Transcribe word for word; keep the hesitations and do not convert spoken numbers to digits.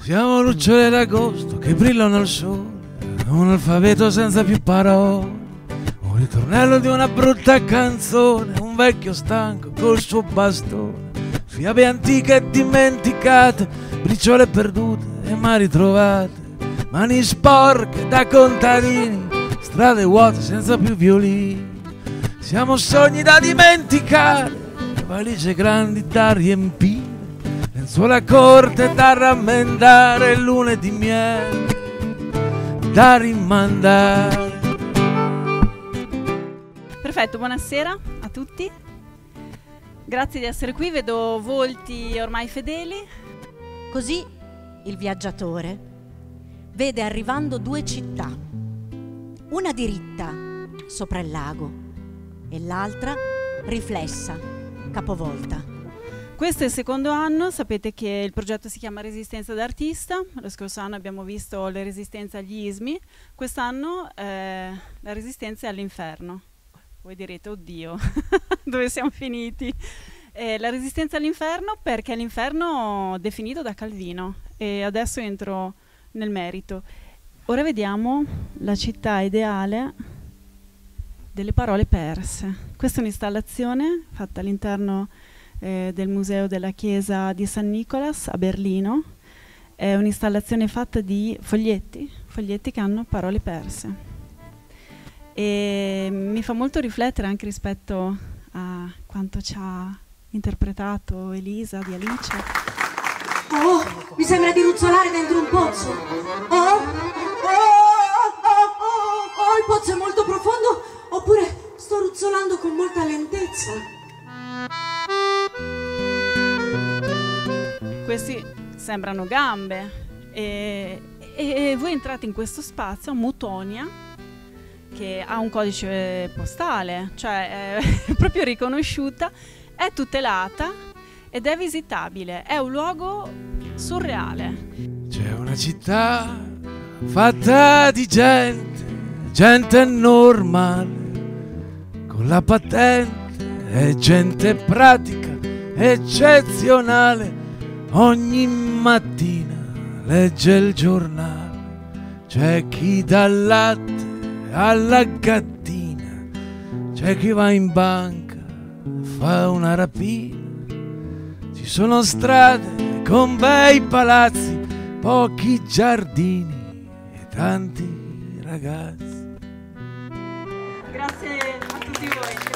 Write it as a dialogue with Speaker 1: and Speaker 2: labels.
Speaker 1: Siamo lucciole d'agosto che brillano al sole, un alfabeto senza più parole, un ritornello di una brutta canzone, un vecchio stanco col suo bastone, fiabe antiche e dimenticate, briciole perdute e mai ritrovate, mani sporche da contadini, strade vuote senza più violini. Siamo sogni da dimenticare, valigie grandi da riempire, lenzuola corte da rammendare, lune di miele da rimandare.
Speaker 2: Perfetto, buonasera a tutti. Grazie di essere qui, vedo volti ormai fedeli.
Speaker 3: Così il viaggiatore vede arrivando due città, una diritta sopra il lago e l'altra riflessa, capovolta.
Speaker 2: Questo è il secondo anno, sapete che il progetto si chiama Resistenza d'Artista. Lo scorso anno abbiamo visto le resistenze agli ismi, quest'anno eh, la resistenza è all'inferno. Voi direte, oddio, dove siamo finiti? Eh, la resistenza all'inferno perché l'inferno definito da Calvino, e adesso entro nel merito. Ora vediamo la città ideale delle parole perse. Questa è un'installazione fatta all'interno eh, del museo della chiesa di San Nicolas a Berlino. È un'installazione fatta di foglietti, foglietti che hanno parole perse. E mi fa molto riflettere anche rispetto a quanto ci ha interpretato Elisa di Alice.
Speaker 4: Oh, mi sembra di ruzzolare dentro un pozzo. Oh, oh, oh, oh, oh, il pozzo è molto profondo, oppure sto ruzzolando con molta lentezza.
Speaker 2: Questi sembrano gambe e, e, e voi entrate in questo spazio a Mutonia, che ha un codice postale, cioè è proprio riconosciuta, è tutelata ed è visitabile, è un luogo surreale.
Speaker 1: C'è una città fatta di gente, gente normale, con la patente, è gente pratica, eccezionale, ogni mattina legge il giornale, c'è chi dà latte alla gattina, c'è chi va in banca, fa una rapina, ci sono strade con bei palazzi, pochi giardini e tanti ragazzi.
Speaker 2: Grazie a tutti voi.